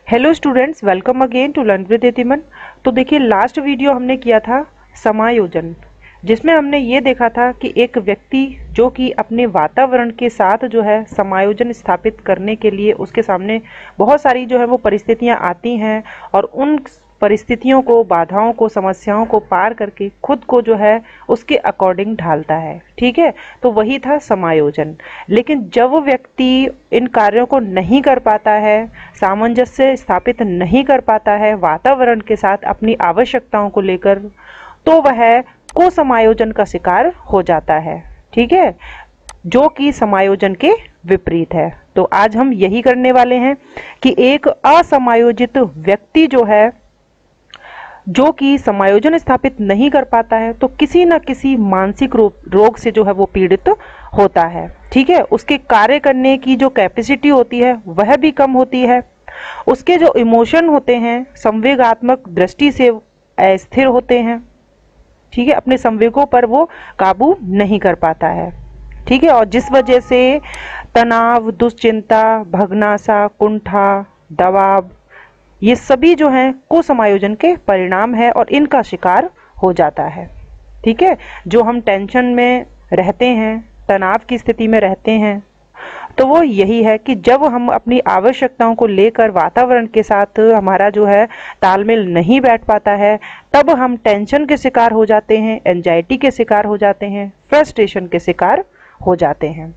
Hello students, welcome again to learn with एतिमन। तो देखिए, लास्ट वीडियो हमने किया था समायोजन, जिसमें हमने ये देखा था कि एक व्यक्ति जो कि अपने वातावरण के साथ जो है समायोजन स्थापित करने के लिए उसके सामने बहुत सारी जो है वो परिस्थितियां आती हैं और उन परिस्थितियों को, बाधाओं को, समस्याओं को पार करके खुद को जो है उसके अकॉर्डिंग ढालता है। ठीक है, तो वही था समायोजन। लेकिन जब व्यक्ति इन कार्यों को नहीं कर पाता है, सामंजस्य स्थापित नहीं कर पाता है वातावरण के साथ अपनी आवश्यकताओं को लेकर, तो वह कुसमायोजन का शिकार हो जाता है। ठीक है, जो कि समायोजन के विपरीत है। तो आज हम यही करने वाले हैं कि एक असमायोजित व्यक्ति जो है, जो कि समायोजन स्थापित नहीं कर पाता है, तो किसी न किसी मानसिक रोग से जो है वो पीड़ित होता है। ठीक है, उसके कार्य करने की जो कैपेसिटी होती है वह भी कम होती है। उसके जो इमोशन होते हैं संवेगात्मक दृष्टि से अस्थिर होते हैं। ठीक है, अपने संवेगों पर वो काबू नहीं कर पाता है। ठीक है, और जिस वजह से तनाव, दुश्चिंता, भगनासा, कुंठा, दबाव, ये सभी जो हैं कुसमायोजन के परिणाम है और इनका शिकार हो जाता है। ठीक है, जो हम टेंशन में रहते हैं, तनाव की स्थिति में रहते हैं, तो वो यही है कि जब हम अपनी आवश्यकताओं को लेकर वातावरण के साथ हमारा जो है तालमेल नहीं बैठ पाता है, तब हम टेंशन के शिकार हो जाते हैं, एंजाइटी के शिकार हो जाते हैं, फ्रस्ट्रेशन के शिकार हो जाते हैं।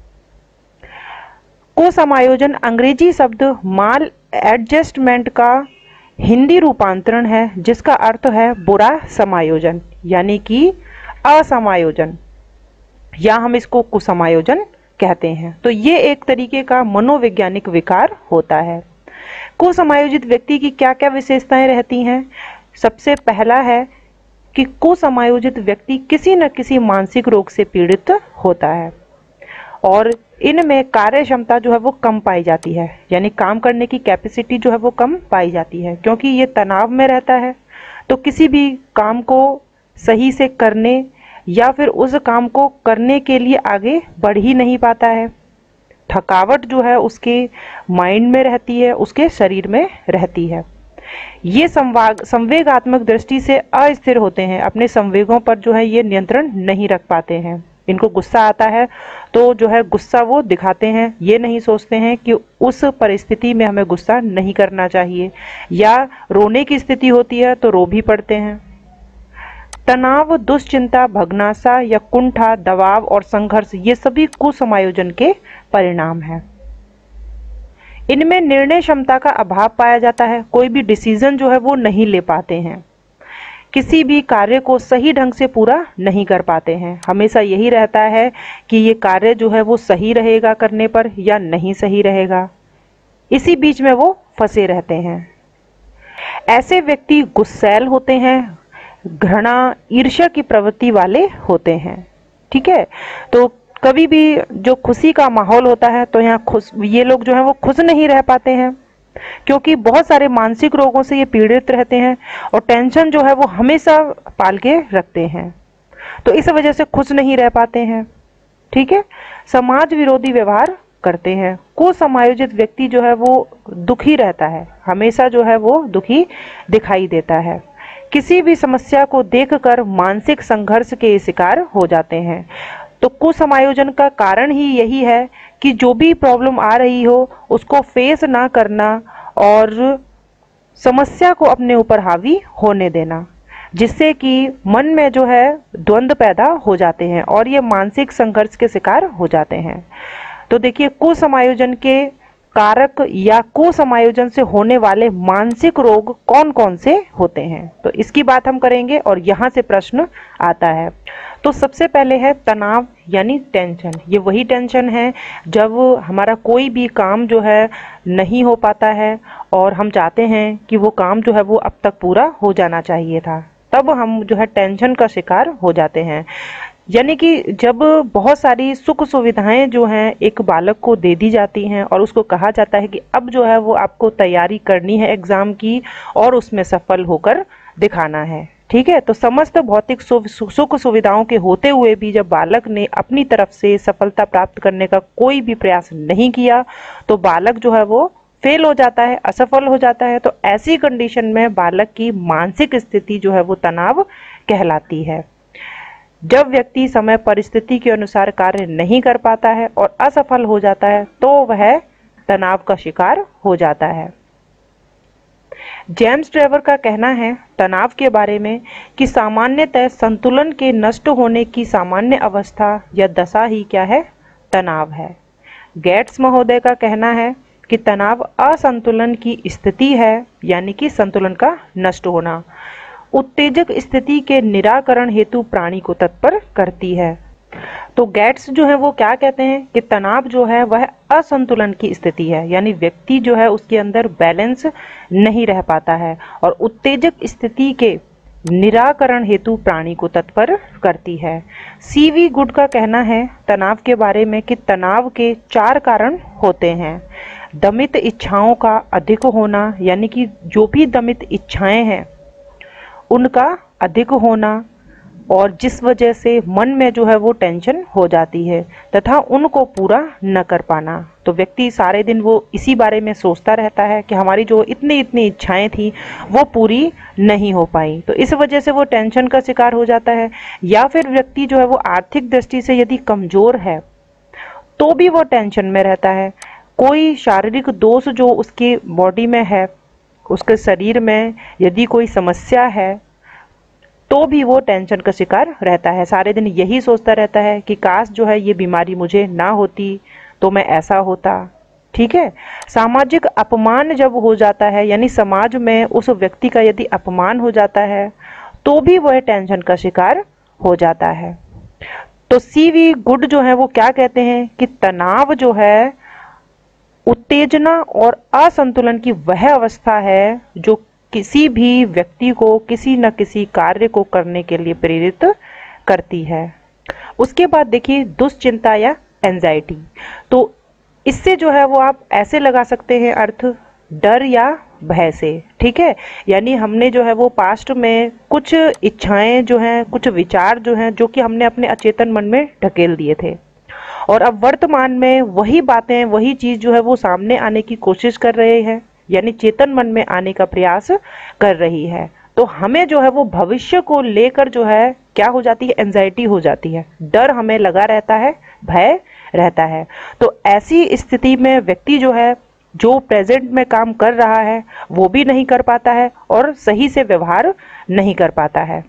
कुसमायोजन अंग्रेजी शब्द माल एडजस्टमेंट का हिंदी रूपांतरण है, जिसका अर्थ है बुरा समायोजन, यानी कि असमायोजन, या हम इसको कुसमायोजन कहते हैं। तो ये एक तरीके का मनोवैज्ञानिक विकार होता है। कुसमायोजित व्यक्ति की क्या क्या विशेषताएं रहती हैं? सबसे पहला है कि कुसमायोजित व्यक्ति किसी न किसी मानसिक रोग से पीड़ित होता है और इनमें कार्य क्षमता जो है वो कम पाई जाती है, यानी काम करने की कैपेसिटी जो है वो कम पाई जाती है, क्योंकि ये तनाव में रहता है। तो किसी भी काम को सही से करने या फिर उस काम को करने के लिए आगे बढ़ ही नहीं पाता है। थकावट जो है उसके माइंड में रहती है, उसके शरीर में रहती है। ये संवेगात्मक दृष्टि से अस्थिर होते हैं, अपने संवेगों पर जो है ये नियंत्रण नहीं रख पाते हैं। इनको गुस्सा आता है तो जो है गुस्सा वो दिखाते हैं, ये नहीं सोचते हैं कि उस परिस्थिति में हमें गुस्सा नहीं करना चाहिए, या रोने की स्थिति होती है तो रो भी पड़ते हैं। तनाव, दुश्चिंता, भगनासा या कुंठा, दबाव और संघर्ष, ये सभी कुसमायोजन के परिणाम हैं। इनमें निर्णय क्षमता का अभाव पाया जाता है, कोई भी डिसीजन जो है वो नहीं ले पाते हैं, किसी भी कार्य को सही ढंग से पूरा नहीं कर पाते हैं। हमेशा यही रहता है कि ये कार्य जो है वो सही रहेगा करने पर या नहीं सही रहेगा, इसी बीच में वो फंसे रहते हैं। ऐसे व्यक्ति गुस्सैल होते हैं, घृणा, ईर्ष्या की प्रवृत्ति वाले होते हैं। ठीक है, तो कभी भी जो खुशी का माहौल होता है तो यहाँ ये लोग जो है वो खुश नहीं रह पाते हैं, क्योंकि बहुत सारे मानसिक रोगों से ये पीड़ित रहते हैं और टेंशन जो है वो हमेशा पाल के रखते हैं, तो इस वजह से खुश नहीं रह पाते हैं। ठीक है, समाज विरोधी व्यवहार करते हैं। कुसमायोजित व्यक्ति जो है वो दुखी रहता है, हमेशा जो है वो दुखी दिखाई देता है। किसी भी समस्या को देखकर मानसिक संघर्ष के शिकार हो जाते हैं। तो कुसमायोजन का कारण ही यही है कि जो भी प्रॉब्लम आ रही हो उसको फेस ना करना और समस्या को अपने ऊपर हावी होने देना, जिससे कि मन में जो है द्वंद्व पैदा हो जाते हैं और ये मानसिक संघर्ष के शिकार हो जाते हैं। तो देखिए, कुसमायोजन के कारक या कुसमायोजन से होने वाले मानसिक रोग कौन कौन से होते हैं, तो इसकी बात हम करेंगे और यहाँ से प्रश्न आता है। तो सबसे पहले है तनाव, यानी टेंशन। ये वही टेंशन है जब हमारा कोई भी काम जो है नहीं हो पाता है और हम चाहते हैं कि वो काम जो है वो अब तक पूरा हो जाना चाहिए था, तब हम जो है टेंशन का शिकार हो जाते हैं। यानी कि जब बहुत सारी सुख सुविधाएं जो हैं एक बालक को दे दी जाती हैं और उसको कहा जाता है कि अब जो है वो आपको तैयारी करनी है एग्ज़ाम की और उसमें सफल होकर दिखाना है। ठीक है, तो समस्त भौतिक सुख सुविधाओं के होते हुए भी जब बालक ने अपनी तरफ से सफलता प्राप्त करने का कोई भी प्रयास नहीं किया, तो बालक जो है वो फेल हो जाता है, असफल हो जाता है, तो ऐसी कंडीशन में बालक की मानसिक स्थिति जो है वो तनाव कहलाती है। जब व्यक्ति समय परिस्थिति के अनुसार कार्य नहीं कर पाता है और असफल हो जाता है तो वह तनाव का शिकार हो जाता है। जेम्स ट्रेवर का कहना है तनाव के बारे में कि सामान्यतः संतुलन के नष्ट होने की सामान्य अवस्था या दशा ही क्या है, तनाव है। गेट्स महोदय का कहना है कि तनाव असंतुलन की स्थिति है, यानी कि संतुलन का नष्ट होना। उत्तेजक स्थिति के निराकरण हेतु प्राणी को तत्पर करती है। तो गेट्स जो है वो क्या कहते हैं कि तनाव जो है वह असंतुलन की स्थिति है, यानी व्यक्ति जो है उसके अंदर बैलेंस नहीं रह पाता है, और उत्तेजक स्थिति के निराकरण हेतु प्राणी को तत्पर करती है। सीवी गुड का कहना है तनाव के बारे में कि तनाव के 4 कारण होते हैं। दमित इच्छाओं का अधिक होना, यानी कि जो भी दमित इच्छाएं हैं उनका अधिक होना, और जिस वजह से मन में जो है वो टेंशन हो जाती है तथा उनको पूरा न कर पाना। तो व्यक्ति सारे दिन वो इसी बारे में सोचता रहता है कि हमारी जो इतनी इच्छाएं थी वो पूरी नहीं हो पाई, तो इस वजह से वो टेंशन का शिकार हो जाता है। या फिर व्यक्ति जो है वो आर्थिक दृष्टि से यदि कमजोर है तो भी वो टेंशन में रहता है। कोई शारीरिक दोष जो उसकी बॉडी में है, उसके शरीर में यदि कोई समस्या है तो भी वो टेंशन का शिकार रहता है। सारे दिन यही सोचता रहता है कि काश जो है ये बीमारी मुझे ना होती तो मैं ऐसा होता। ठीक है। सामाजिक अपमान जब हो जाता है, यानी समाज में उस व्यक्ति का यदि अपमान हो जाता है तो भी वह टेंशन का शिकार हो जाता है। तो सीवी गुड जो है वो क्या कहते हैं कि तनाव जो है उत्तेजना और असंतुलन की वह अवस्था है जो किसी भी व्यक्ति को किसी न किसी कार्य को करने के लिए प्रेरित करती है। उसके बाद देखिए दुश्चिंता या एंजाइटी। तो इससे जो है वो आप ऐसे लगा सकते हैं अर्थ, डर या भय से। ठीक है। यानी हमने जो है वो पास्ट में कुछ इच्छाएं जो हैं, कुछ विचार जो हैं जो कि हमने अपने अचेतन मन में ढकेल दिए थे, और अब वर्तमान में वही बातें, वही चीज जो है वो सामने आने की कोशिश कर रहे हैं, यानी चेतन मन में आने का प्रयास कर रही है। तो हमें जो है वो भविष्य को लेकर जो है क्या हो जाती है, एंजाइटी हो जाती है, डर हमें लगा रहता है, भय रहता है। तो ऐसी स्थिति में व्यक्ति जो है जो प्रेजेंट में काम कर रहा है वो भी नहीं कर पाता है और सही से व्यवहार नहीं कर पाता है।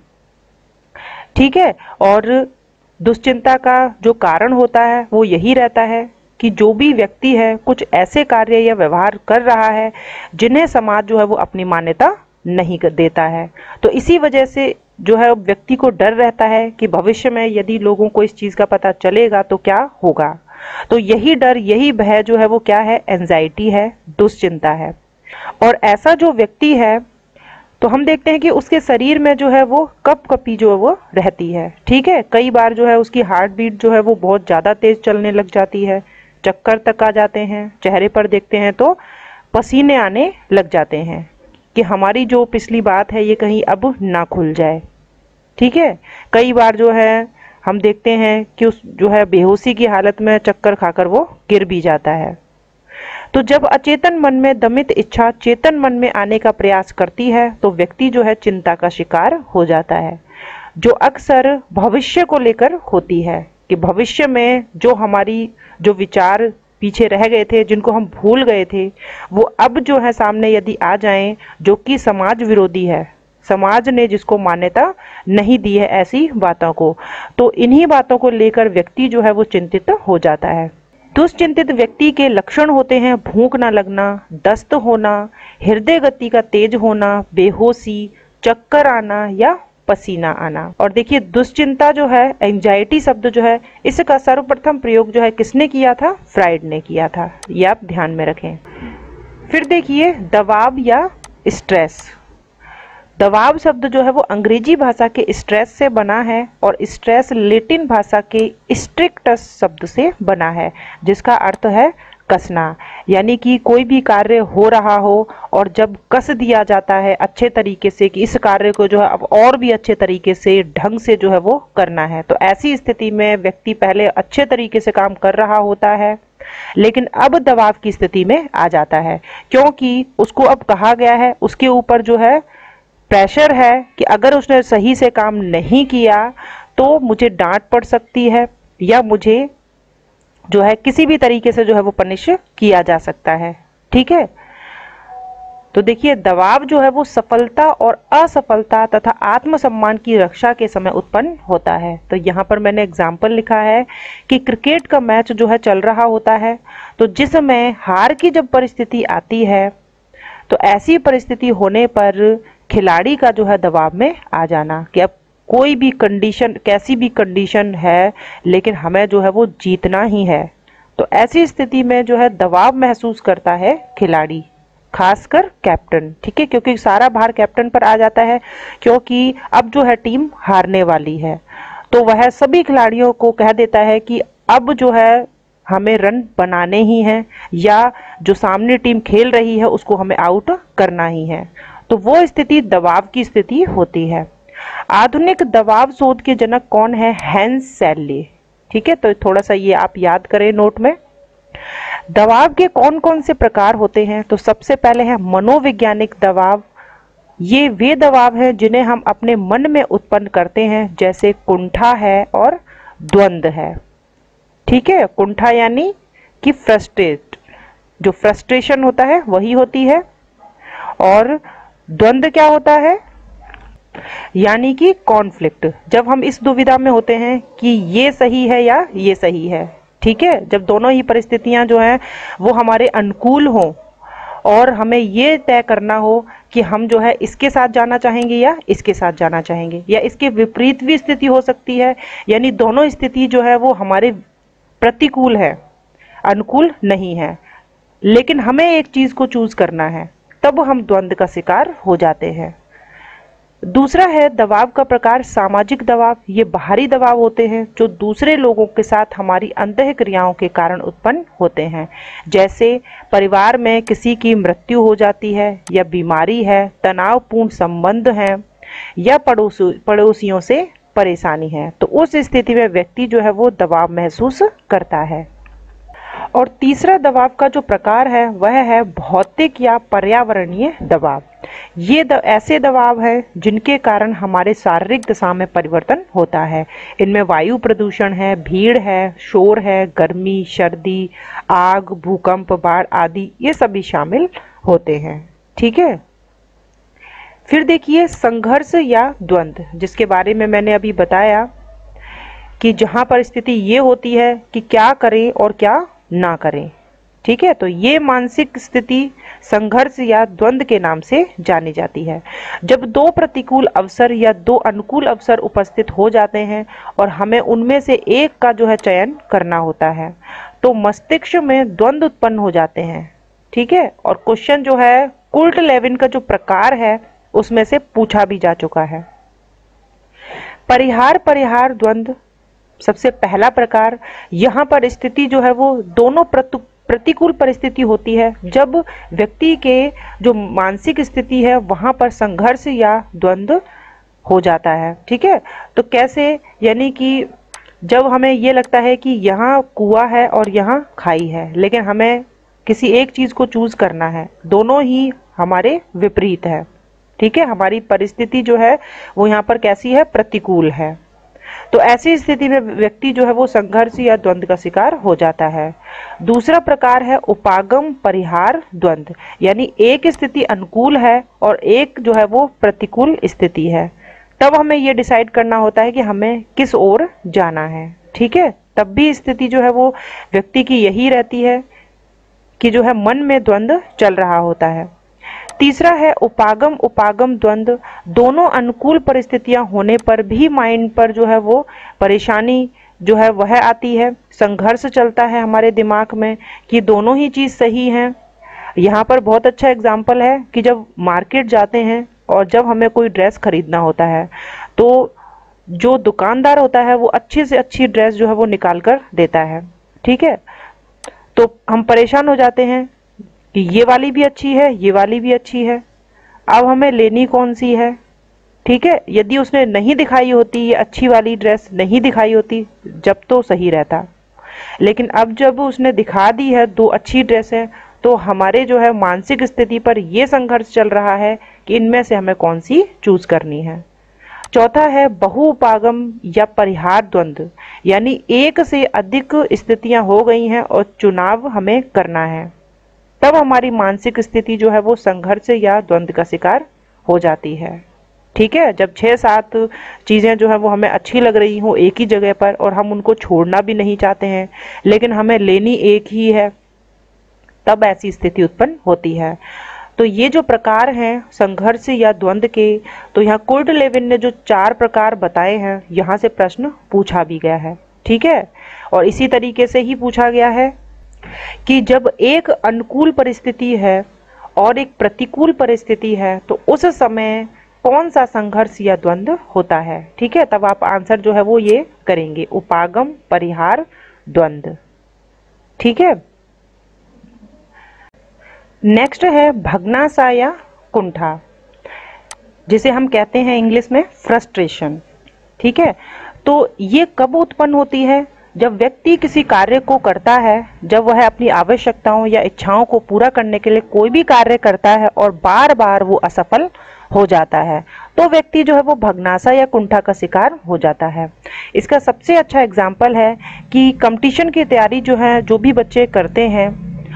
ठीक है। और दुश्चिंता का जो कारण होता है वो यही रहता है कि जो भी व्यक्ति है कुछ ऐसे कार्य या व्यवहार कर रहा है जिन्हें समाज जो है वो अपनी मान्यता नहीं देता है। तो इसी वजह से जो है व्यक्ति को डर रहता है कि भविष्य में यदि लोगों को इस चीज का पता चलेगा तो क्या होगा। तो यही डर, यही भय जो है वो क्या है, एंजाइटी है, दुश्चिंता है। और ऐसा जो व्यक्ति है तो हम देखते हैं कि उसके शरीर में जो है वो कपकपी जो है वो रहती है। ठीक है। कई बार जो है उसकी हार्ट बीट जो है वो बहुत ज़्यादा तेज चलने लग जाती है, चक्कर तक आ जाते हैं, चेहरे पर देखते हैं तो पसीने आने लग जाते हैं कि हमारी जो पिछली बात है ये कहीं अब ना खुल जाए। ठीक है। कई बार जो है हम देखते हैं कि उस जो है बेहोशी की हालत में चक्कर खाकर वो गिर भी जाता है। तो जब अचेतन मन में दमित इच्छा चेतन मन में आने का प्रयास करती है तो व्यक्ति जो है चिंता का शिकार हो जाता है, जो अक्सर भविष्य को लेकर होती है कि भविष्य में जो हमारी जो विचार पीछे रह गए थे, जिनको हम भूल गए थे, वो अब जो है सामने यदि आ जाएं, जो कि समाज विरोधी है, समाज ने जिसको मान्यता नहीं दी है ऐसी बातों को, तो इन्हीं बातों को लेकर व्यक्ति जो है वो चिंतित हो जाता है। दुश्चिंतित व्यक्ति के लक्षण होते हैं भूख ना लगना, दस्त होना, हृदय गति का तेज होना, बेहोशी, चक्कर आना या पसीना आना। और देखिए दुश्चिंता जो है, एंजाइटी शब्द जो है, इसका सर्वप्रथम प्रयोग जो है किसने किया था, फ्राइड ने किया था। ये आप ध्यान में रखें। फिर देखिए दबाव या स्ट्रेस। दबाव शब्द जो है वो अंग्रेजी भाषा के स्ट्रेस से बना है और स्ट्रेस लैटिन भाषा के स्ट्रिक्टस शब्द से बना है, जिसका अर्थ है कसना। यानी कि कोई भी कार्य हो रहा हो और जब कस दिया जाता है अच्छे तरीके से कि इस कार्य को जो है अब और भी अच्छे तरीके से ढंग से जो है वो करना है, तो ऐसी स्थिति में व्यक्ति पहले अच्छे तरीके से काम कर रहा होता है लेकिन अब दबाव की स्थिति में आ जाता है, क्योंकि उसको अब कहा गया है, उसके ऊपर जो है प्रेशर है कि अगर उसने सही से काम नहीं किया तो मुझे डांट पड़ सकती है या मुझे जो है किसी भी तरीके से जो है वो पनिश किया जा सकता है। ठीक है, तो देखिए दबाव जो है वो सफलता और असफलता तथा आत्मसम्मान की रक्षा के समय उत्पन्न होता है। तो यहाँ पर मैंने एग्जाम्पल लिखा है कि क्रिकेट का मैच जो है चल रहा होता है, तो जिस समय हार की जब परिस्थिति आती है तो ऐसी परिस्थिति होने पर खिलाड़ी का जो है दबाव में आ जाना कि अब कोई भी कंडीशन, कैसी भी कंडीशन है, लेकिन हमें जो है वो जीतना ही है। तो ऐसी स्थिति में जो है दबाव महसूस करता है खिलाड़ी, खासकर कैप्टन। ठीक है, क्योंकि सारा भार कैप्टन पर आ जाता है, क्योंकि अब जो है टीम हारने वाली है, तो वह सभी खिलाड़ियों को कह देता है कि अब जो है हमें रन बनाने ही हैं या जो सामने टीम खेल रही है उसको हमें आउट करना ही है। तो वो स्थिति दबाव की स्थिति होती है। आधुनिक दबाव शोध के जनक कौन है? Hans Selye. ठीक है, तो थोड़ा सा ये आप याद करें नोट में। दबाव के कौन कौन से प्रकार होते हैं? तो सबसे पहले है मनोवैज्ञानिक दबाव। ये वे दबाव हैं जिन्हें हम अपने मन में उत्पन्न करते हैं, जैसे कुंठा है और द्वंद्व है। ठीक है, कुंठा यानी कि फ्रस्ट्रेट, जो फ्रस्ट्रेशन होता है वही होती है, और द्वंद्व क्या होता है? यानी कि कॉन्फ्लिक्ट, जब हम इस दुविधा में होते हैं कि ये सही है या ये सही है। ठीक है, जब दोनों ही परिस्थितियां जो हैं वो हमारे अनुकूल हों और हमें ये तय करना हो कि हम जो है इसके साथ जाना चाहेंगे या इसके साथ जाना चाहेंगे, या इसके विपरीत भी स्थिति हो सकती है, यानी दोनों स्थिति जो है वो हमारे प्रतिकूल है, अनुकूल नहीं है, लेकिन हमें एक चीज को चूज करना है, तब हम द्वंद्व का शिकार हो जाते हैं। दूसरा है दबाव का प्रकार सामाजिक दबाव। ये बाहरी दबाव होते हैं जो दूसरे लोगों के साथ हमारी अंतःक्रियाओं के कारण उत्पन्न होते हैं, जैसे परिवार में किसी की मृत्यु हो जाती है या बीमारी है, तनावपूर्ण संबंध है या पड़ोसियों से परेशानी है। तो उस स्थिति में व्यक्ति जो है वो दबाव महसूस करता है। और तीसरा दबाव का जो प्रकार है वह है भौतिक या पर्यावरणीय दबाव। ये ऐसे दबाव हैं जिनके कारण हमारे शारीरिक दशा में परिवर्तन होता है। इनमें वायु प्रदूषण है, भीड़ है, शोर है, गर्मी, सर्दी, आग, भूकंप, बाढ़ आदि ये सभी शामिल होते हैं। ठीक है, फिर देखिए संघर्ष या द्वंद्व, जिसके बारे में मैंने अभी बताया कि जहां पर स्थिति ये होती है कि क्या करें और क्या ना करें। ठीक है, तो ये मानसिक स्थिति संघर्ष या द्वंद्व के नाम से जानी जाती है। जब दो प्रतिकूल अवसर या दो अनुकूल अवसर उपस्थित हो जाते हैं और हमें उनमें से एक का जो है चयन करना होता है, तो मस्तिष्क में द्वंद्व उत्पन्न हो जाते हैं। ठीक है, और क्वेश्चन जो है कुर्ट लेविन का जो प्रकार है उसमें से पूछा भी जा चुका है। परिहार द्वंद्व सबसे पहला प्रकार। यहाँ पर स्थिति जो है वो दोनों प्रतिकूल परिस्थिति होती है, जब व्यक्ति के जो मानसिक स्थिति है वहां पर संघर्ष या द्वंद्व हो जाता है। ठीक है, तो कैसे? यानी कि जब हमें ये लगता है कि यहाँ कुआं है और यहाँ खाई है, लेकिन हमें किसी एक चीज को चूज करना है, दोनों ही हमारे विपरीत है। ठीक है, हमारी परिस्थिति जो है वो यहाँ पर कैसी है? प्रतिकूल है। तो ऐसी स्थिति में व्यक्ति जो है वो संघर्ष या द्वंद्व का शिकार हो जाता है। दूसरा प्रकार है उपागम परिहार द्वंद्व, यानी एक स्थिति अनुकूल है और एक जो है वो प्रतिकूल स्थिति है, तब हमें ये डिसाइड करना होता है कि हमें किस ओर जाना है। ठीक है, तब भी स्थिति जो है वो व्यक्ति की यही रहती है कि जो है मन में द्वंद्व चल रहा होता है। तीसरा है उपागम द्वंद्व। दोनों अनुकूल परिस्थितियां होने पर भी माइंड पर जो है वो परेशानी जो है वह आती है, संघर्ष चलता है हमारे दिमाग में कि दोनों ही चीज सही हैं। यहाँ पर बहुत अच्छा एग्जाम्पल है कि जब मार्केट जाते हैं और जब हमें कोई ड्रेस खरीदना होता है, तो जो दुकानदार होता है वो अच्छी से अच्छी ड्रेस जो है वो निकाल कर देता है। ठीक है, तो हम परेशान हो जाते हैं कि ये वाली भी अच्छी है, ये वाली भी अच्छी है, अब हमें लेनी कौन सी है। ठीक है, यदि उसने नहीं दिखाई होती, ये अच्छी वाली ड्रेस नहीं दिखाई होती जब, तो सही रहता, लेकिन अब जब उसने दिखा दी है दो अच्छी ड्रेसें, तो हमारे जो है मानसिक स्थिति पर ये संघर्ष चल रहा है कि इनमें से हमें कौन सी चूज करनी है। चौथा है बहुउपागम या परिहार द्वंद्व, यानी एक से अधिक स्थितियां हो गई हैं और चुनाव हमें करना है, तब हमारी मानसिक स्थिति जो है वो संघर्ष या द्वंद्व का शिकार हो जाती है। ठीक है, जब 6-7 चीज़ें जो है वो हमें अच्छी लग रही हो एक ही जगह पर और हम उनको छोड़ना भी नहीं चाहते हैं, लेकिन हमें लेनी एक ही है, तब ऐसी स्थिति उत्पन्न होती है। तो ये जो प्रकार हैं संघर्ष या द्वंद्व के, तो यहाँ कुर्टलेविन ने जो 4 प्रकार बताए हैं, यहाँ से प्रश्न पूछा भी गया है। ठीक है, और इसी तरीके से ही पूछा गया है कि जब एक अनुकूल परिस्थिति है और एक प्रतिकूल परिस्थिति है, तो उस समय कौन सा संघर्ष या द्वंद्व होता है। ठीक है, तब आप आंसर जो है वो ये करेंगे, उपागम, परिहार, द्वंद्व। ठीक है, नेक्स्ट है भग्नाशा या कुंठा, जिसे हम कहते हैं इंग्लिश में फ्रस्ट्रेशन। ठीक है, तो ये कब उत्पन्न होती है? जब व्यक्ति किसी कार्य को करता है, जब वह अपनी आवश्यकताओं या इच्छाओं को पूरा करने के लिए कोई भी कार्य करता है और बार बार वो असफल हो जाता है, तो व्यक्ति जो है वो भग्नाशा या कुंठा का शिकार हो जाता है। इसका सबसे अच्छा एग्जाम्पल है कि कंपटीशन की तैयारी जो है, जो भी बच्चे करते हैं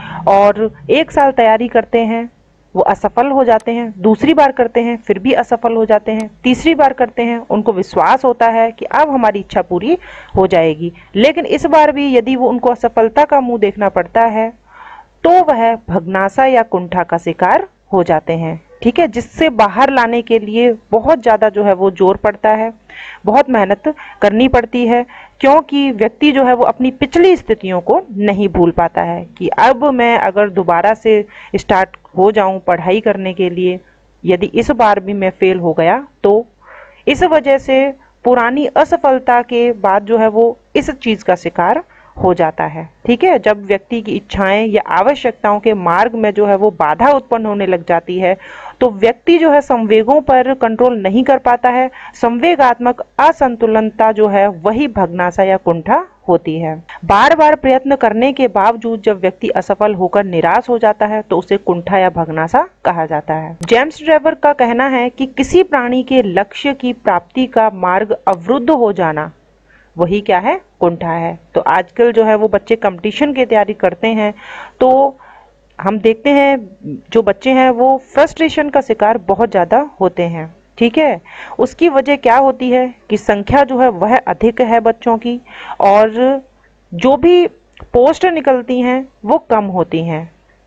और 1 साल तैयारी करते हैं, वो असफल हो जाते हैं, दूसरी बार करते हैं फिर भी असफल हो जाते हैं, तीसरी बार करते हैं उनको विश्वास होता है कि अब हमारी इच्छा पूरी हो जाएगी, लेकिन इस बार भी यदि वो उनको असफलता का मुंह देखना पड़ता है, तो वह भग्नाशा या कुंठा का शिकार हो जाते हैं। ठीक है, जिससे बाहर लाने के लिए बहुत ज़्यादा जो है वो जोर पड़ता है, बहुत मेहनत करनी पड़ती है, क्योंकि व्यक्ति जो है वो अपनी पिछली स्थितियों को नहीं भूल पाता है कि अब मैं अगर दोबारा से स्टार्ट हो जाऊं पढ़ाई करने के लिए, यदि इस बार भी मैं फेल हो गया, तो इस वजह से पुरानी असफलता के बाद जो है वो इस चीज़ का शिकार हो जाता है। ठीक है, जब व्यक्ति की इच्छाएं या आवश्यकताओं के मार्ग में जो है वो बाधा उत्पन्न होने लग जाती है, तो व्यक्ति जो है संवेगों पर कंट्रोल नहीं कर पाता है। संवेगात्मक असंतुलनता जो है वही भग्नाशा या कुंठा होती है। बार बार प्रयत्न करने के बावजूद जब व्यक्ति असफल होकर निराश हो जाता है, तो उसे कुंठा या भग्नाशा कहा जाता है। जेम्स ड्रेवर का कहना है कि किसी प्राणी के लक्ष्य की प्राप्ति का मार्ग अवरुद्ध हो जाना, वही क्या है? कुंठा है। तो आजकल जो है वो बच्चे कंपटीशन की तैयारी करते हैं, तो हम देखते हैं जो बच्चे हैं वो फ्रस्ट्रेशन का शिकार बहुत ज़्यादा होते हैं। ठीक है, उसकी वजह क्या होती है कि संख्या जो है वह अधिक है बच्चों की, और जो भी पोस्ट निकलती हैं वो कम होती हैं।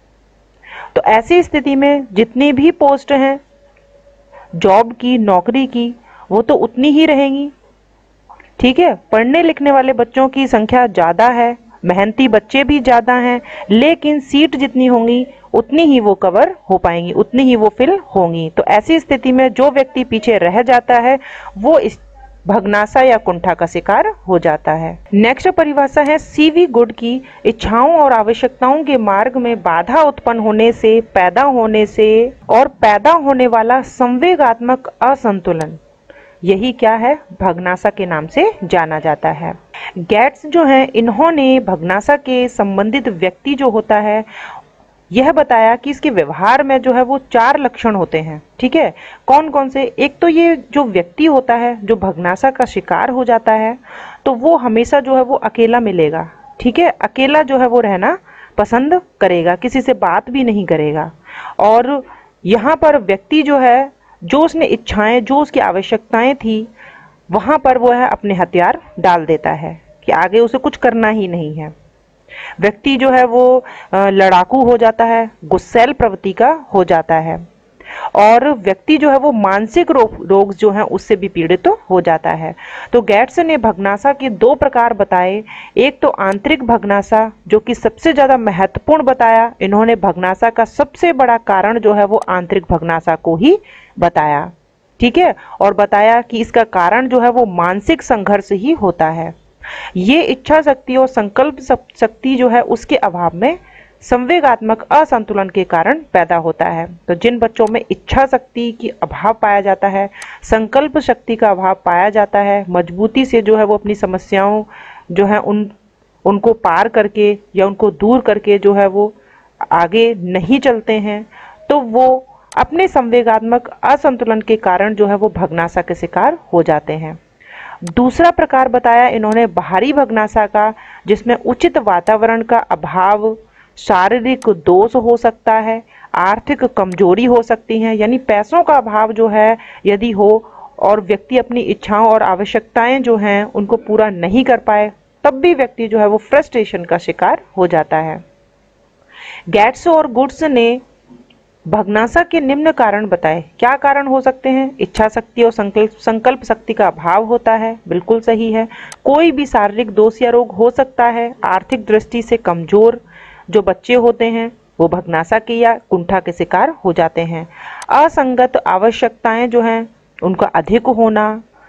तो ऐसी स्थिति में जितनी भी पोस्ट हैं जॉब की, नौकरी की, वो तो उतनी ही रहेंगी। ठीक है, पढ़ने लिखने वाले बच्चों की संख्या ज़्यादा है, मेहनती बच्चे भी ज़्यादा हैं, लेकिन सीट जितनी होंगी उतनी ही वो कवर हो पाएंगी, उतनी ही वो फिल होंगी। तो ऐसी स्थिति में जो व्यक्ति पीछे रह जाता है वो इस भग्नाशा या कुंठा का शिकार हो जाता है। नेक्स्ट परिभाषा है सीवी गुड की, इच्छाओं और आवश्यकताओं के मार्ग में बाधा उत्पन्न होने से पैदा होने वाला संवेगात्मक असंतुलन, यही क्या है? भग्नाशा के नाम से जाना जाता है। गेट्स जो हैं, इन्होंने भग्नाशा के संबंधित व्यक्ति जो होता है यह बताया कि इसके व्यवहार में जो है वो 4 लक्षण होते हैं। ठीक है, कौन कौन से? एक तो ये जो व्यक्ति होता है जो भग्नाशा का शिकार हो जाता है, तो वो हमेशा जो है वो अकेला मिलेगा। ठीक है, अकेला जो है वो रहना पसंद करेगा, किसी से बात भी नहीं करेगा। और यहाँ पर व्यक्ति जो है, जो उसने इच्छाएं, जो उसकी आवश्यकताएं थी, वहाँ पर वो है अपने हथियार डाल देता है कि आगे उसे कुछ करना ही नहीं है। व्यक्ति जो है वो लड़ाकू हो जाता है, गुस्सैल प्रवृत्ति का हो जाता है, और व्यक्ति जो है वो मानसिक रोग जो है उससे भी पीड़ित हो जाता है। तो गेट्स ने भग्नाशा के 2 प्रकार बताए। एक तो आंतरिक भग्नाशा, जो कि सबसे ज्यादा महत्वपूर्ण बताया। इन्होंने भग्नाशा का सबसे बड़ा कारण जो है वो आंतरिक भग्नाशा को ही बताया। ठीक है, और बताया कि इसका कारण जो है वो मानसिक संघर्ष ही होता है। ये इच्छा शक्ति और संकल्प शक्ति जो है उसके अभाव में संवेगात्मक असंतुलन के कारण पैदा होता है। तो जिन बच्चों में इच्छा शक्ति की अभाव पाया जाता है, संकल्प शक्ति का अभाव पाया जाता है, मजबूती से जो है वो अपनी समस्याओं जो है उनको पार करके या उनको दूर करके जो है वो आगे नहीं चलते हैं, तो वो अपने संवेगात्मक असंतुलन के कारण जो है वो भग्नाशा के शिकार हो जाते हैं। दूसरा प्रकार बताया इन्होंने बाहरी भग्नाशा का, जिसमें उचित वातावरण का अभाव, शारीरिक दोष हो सकता है, आर्थिक कमजोरी हो सकती है, यानी पैसों का अभाव जो है यदि हो और व्यक्ति अपनी इच्छाओं और आवश्यकताएं जो हैं उनको पूरा नहीं कर पाए, तब भी व्यक्ति जो है वो फ्रस्ट्रेशन का शिकार हो जाता है। गेट्स और गुड्स ने भग्नाशा के निम्न कारण बताए। क्या कारण हो सकते हैं? इच्छा शक्ति और संकल्प शक्ति का अभाव होता है, बिल्कुल सही है। कोई भी शारीरिक दोष या रोग हो सकता है। आर्थिक दृष्टि से कमजोर जो बच्चे होते हैं वो भग्नाशा के या कुंठा के शिकार हो जाते हैं। असंगत आवश्यकताएं जो हैं उनका अधिक होना,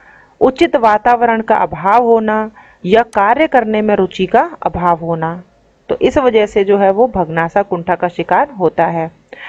उचित वातावरण का अभाव होना या कार्य करने में रुचि का अभाव होना, तो इस वजह से जो है वो भग्नाशा कुंठा का शिकार होता है।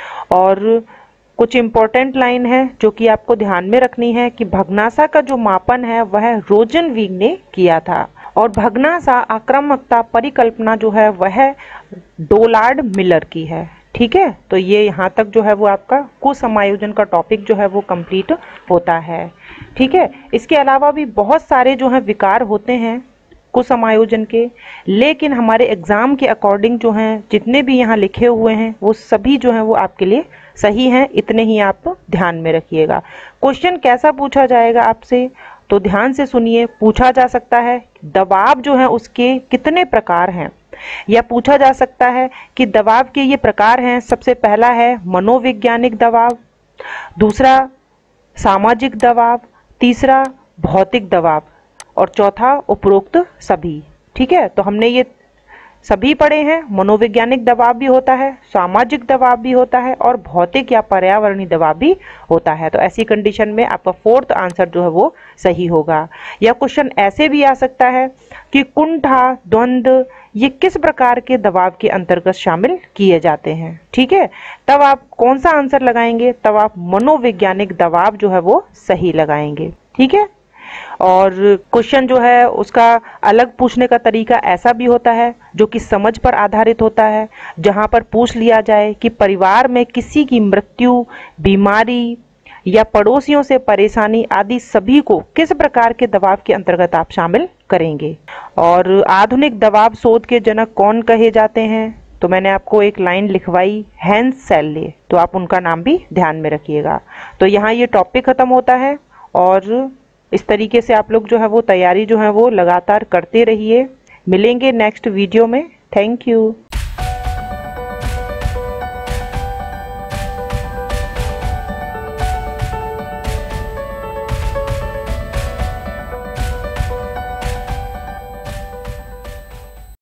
और कुछ इंपॉर्टेंट लाइन है जो कि आपको ध्यान में रखनी है कि भग्नाशा का जो मापन है वह रोजनवीग ने किया था, और भग्नाशा आक्रामकता परिकल्पना जो है वह डोलार्ड मिलर की है। ठीक है, तो ये यहाँ तक जो है वो आपका कुसमायोजन का टॉपिक जो है वो कंप्लीट होता है। ठीक है, इसके अलावा भी बहुत सारे जो है विकार होते हैं कुसमायोजन के, लेकिन हमारे एग्जाम के अकॉर्डिंग जो हैं जितने भी यहाँ लिखे हुए हैं वो सभी जो हैं वो आपके लिए सही हैं, इतने ही आप ध्यान में रखिएगा। क्वेश्चन कैसा पूछा जाएगा आपसे, तो ध्यान से सुनिए। पूछा जा सकता है दबाव जो है उसके कितने प्रकार हैं, या पूछा जा सकता है कि दबाव के ये प्रकार हैं। सबसे पहला है मनोवैज्ञानिक दबाव, दूसरा सामाजिक दबाव, तीसरा भौतिक दबाव, और चौथा उपरोक्त सभी। ठीक है, तो हमने ये सभी पढ़े हैं। मनोवैज्ञानिक दबाव भी होता है, सामाजिक दबाव भी होता है, और भौतिक या पर्यावरणीय दबाव भी होता है। तो ऐसी कंडीशन में आपका फोर्थ आंसर जो है वो सही होगा। या क्वेश्चन ऐसे भी आ सकता है कि कुंठा, द्वंद्व ये किस प्रकार के दबाव के अंतर्गत शामिल किए जाते हैं। ठीक है, तब आप कौन सा आंसर लगाएंगे? तब आप मनोवैज्ञानिक दबाव जो है वो सही लगाएंगे। ठीक है, और क्वेश्चन जो है उसका अलग पूछने का तरीका ऐसा भी होता है जो कि समझ पर आधारित होता है, जहां पर पूछ लिया जाए कि परिवार में किसी की मृत्यु, बीमारी या पड़ोसियों से परेशानी आदि सभी को किस प्रकार के दबाव के अंतर्गत आप शामिल करेंगे। और आधुनिक दबाव शोध के जनक कौन कहे जाते हैं? तो मैंने आपको एक लाइन लिखवाई, हैंस सेल्ले, तो आप उनका नाम भी ध्यान में रखिएगा। तो यहाँ ये टॉपिक खत्म होता है, और इस तरीके से आप लोग जो है वो तैयारी जो है वो लगातार करते रहिए। मिलेंगे नेक्स्ट वीडियो में। Thank you.